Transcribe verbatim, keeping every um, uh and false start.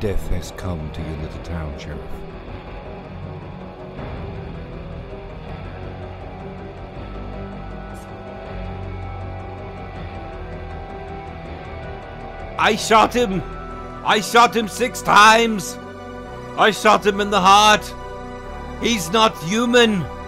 Death has come to your little town, Sheriff. I shot him! I shot him six times! I shot him in the heart! He's not human!